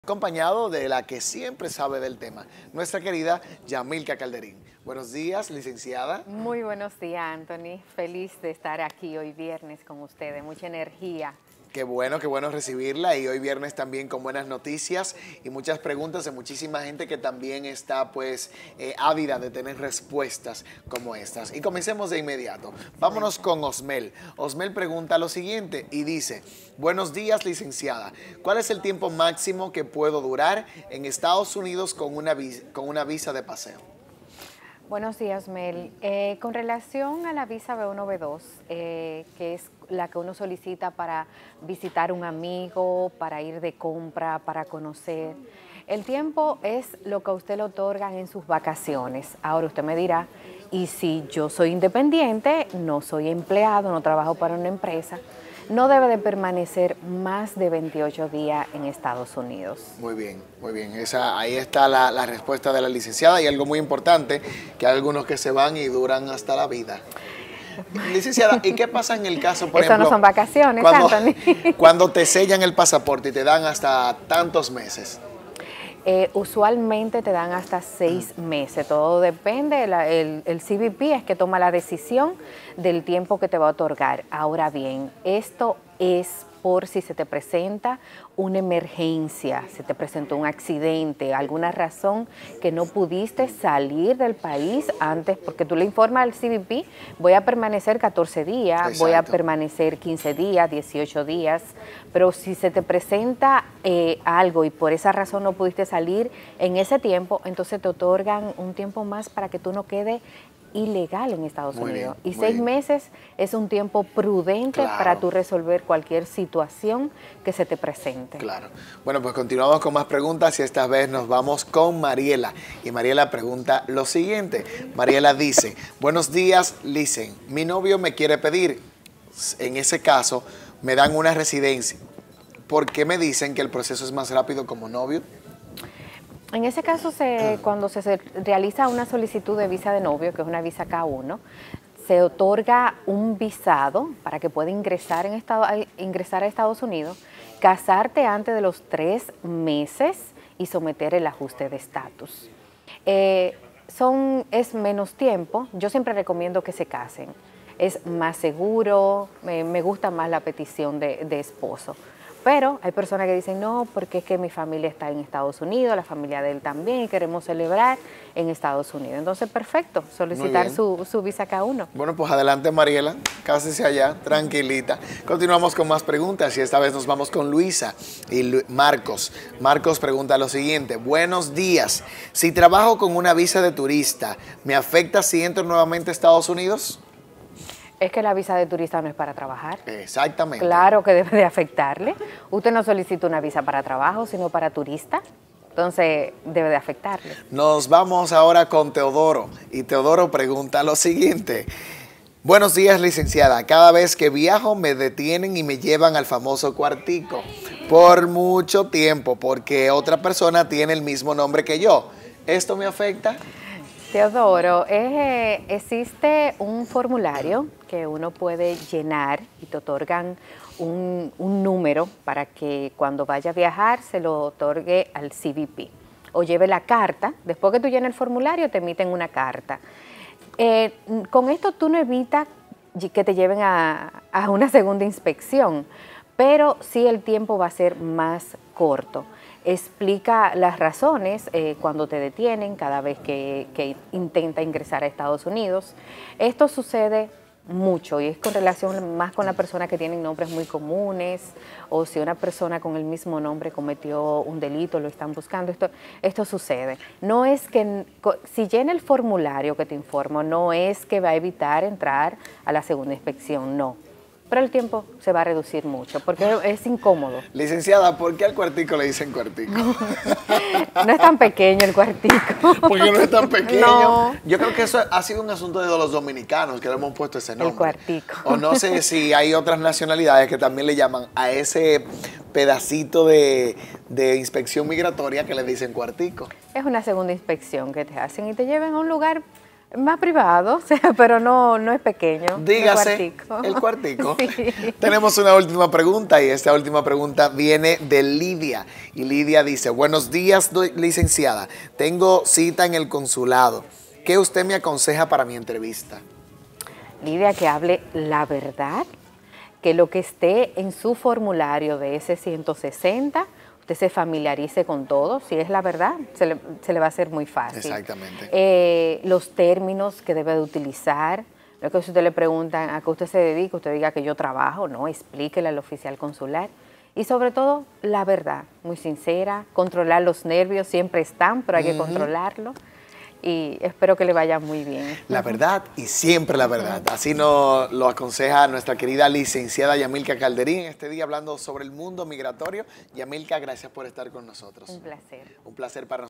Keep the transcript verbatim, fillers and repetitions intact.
Acompañado de la que siempre sabe del tema, nuestra querida Yamilka Calderín. Buenos días, licenciada. Muy buenos días, Anthony. Feliz de estar aquí hoy viernes con ustedes. Mucha energía. Qué bueno, qué bueno recibirla, y hoy viernes también con buenas noticias y muchas preguntas de muchísima gente que también está pues eh, ávida de tener respuestas como estas. Y comencemos de inmediato. Vámonos con Osmel. Osmel pregunta lo siguiente y dice: buenos días, licenciada. ¿Cuál es el tiempo máximo que puedo durar en Estados Unidos con una, con una visa de paseo? Buenos días, Mel. Eh, con relación a la visa B uno B dos, eh, que es la que uno solicita para visitar un amigo, para ir de compra, para conocer, el tiempo es lo que a usted le otorgan en sus vacaciones. Ahora usted me dirá, y si yo soy independiente, no soy empleado, no trabajo para una empresa, no debe de permanecer más de veintiocho días en Estados Unidos. Muy bien, muy bien. Esa, ahí está la, la respuesta de la licenciada, y algo muy importante, que hay algunos que se van y duran hasta la vida. Licenciada, ¿y qué pasa en el caso, por Eso ejemplo? no son vacaciones, cuando, Anthony. Cuando te sellan el pasaporte y te dan hasta tantos meses. Eh, usualmente te dan hasta seis meses, todo depende, la, el, el C B P es que toma la decisión del tiempo que te va a otorgar. Ahora bien, esto es por si se te presenta una emergencia, se te presentó un accidente, alguna razón que no pudiste salir del país antes, porque tú le informas al C B P, voy a permanecer catorce días, Exacto. Voy a permanecer quince días, dieciocho días, pero si se te presenta eh, algo y por esa razón no pudiste salir en ese tiempo, entonces te otorgan un tiempo más para que tú no quedes ilegal en Estados muy Unidos. Bien, y seis bien. meses es un tiempo prudente claro. para tú resolver cualquier situación que se te presente. Claro. Bueno, pues continuamos con más preguntas y esta vez nos vamos con Mariela. Y Mariela pregunta lo siguiente. Mariela dice: buenos días, Licen. Mi novio me quiere pedir, en ese caso, me dan una residencia. ¿Por qué me dicen que el proceso es más rápido como novio? En ese caso, se, cuando se realiza una solicitud de visa de novio, que es una visa K uno, se otorga un visado para que pueda ingresar, en estado, ingresar a Estados Unidos, casarte antes de los tres meses y someter el ajuste de estatus. Eh, son, es menos tiempo, yo siempre recomiendo que se casen, es más seguro, me, me gusta más la petición de, de esposo. Pero hay personas que dicen, no, porque es que mi familia está en Estados Unidos, la familia de él también, y queremos celebrar en Estados Unidos. Entonces, perfecto, solicitar su, su visa K uno. Bueno, pues adelante, Mariela, cásese allá, tranquilita. Continuamos con más preguntas y esta vez nos vamos con Luisa y Lu Marcos. Marcos pregunta lo siguiente: buenos días, si trabajo con una visa de turista, ¿me afecta si entro nuevamente a Estados Unidos? Es que la visa de turista no es para trabajar. Exactamente. Claro que debe de afectarle. Usted no solicita una visa para trabajo, sino para turista. Entonces, debe de afectarle. Nos vamos ahora con Teodoro. Y Teodoro pregunta lo siguiente: buenos días, licenciada. Cada vez que viajo me detienen y me llevan al famoso cuartico por mucho tiempo porque otra persona tiene el mismo nombre que yo. ¿Esto me afecta? Teodoro, eh, existe un formulario que uno puede llenar y te otorgan un, un número para que cuando vaya a viajar se lo otorgue al C B P o lleve la carta. Después que tú llenes el formulario te emiten una carta. Eh, con esto tú no evitas que te lleven a, a una segunda inspección, pero sí el tiempo va a ser más corto. Explica las razones eh, cuando te detienen, cada vez que, que intenta ingresar a Estados Unidos. Esto sucede mucho y es con relación más con las personas que tienen nombres muy comunes, o si una persona con el mismo nombre cometió un delito, lo están buscando. Esto, esto sucede. No es que, si llena el formulario que te informo, no es que va a evitar entrar a la segunda inspección, no. Pero el tiempo se va a reducir mucho, porque es incómodo. Licenciada, ¿por qué al cuartico le dicen cuartico? No es tan pequeño el cuartico. Porque no es tan pequeño. No. Yo creo que eso ha sido un asunto de los dominicanos, que le hemos puesto ese nombre. El cuartico. O no sé si hay otras nacionalidades que también le llaman a ese pedacito de, de inspección migratoria que le dicen cuartico. Es una segunda inspección que te hacen y te llevan a un lugar Más privado, o sea, pero no, no es pequeño. Dígase, el cuartico. El cuartico. Sí. Tenemos una última pregunta y esta última pregunta viene de Lidia. Y Lidia dice, buenos días, licenciada. Tengo cita en el consulado. ¿Qué usted me aconseja para mi entrevista? Lidia, que hable la verdad, que lo que esté en su formulario de ese ciento sesenta, usted se familiarice con todo. Si es la verdad, se le, se le va a hacer muy fácil. Exactamente. Eh, los términos que debe de utilizar. No es que si usted le preguntan a qué usted se dedica, usted diga que yo trabajo, no, explíquele al oficial consular. Y sobre todo, la verdad, muy sincera, controlar los nervios, siempre están, pero hay que uh-huh. controlarlo. Y espero que le vaya muy bien. La verdad y siempre la verdad. Así nos lo aconseja nuestra querida licenciada Yamilka Calderín este día hablando sobre el mundo migratorio. Yamilka, gracias por estar con nosotros. Un placer. Un placer para nosotros.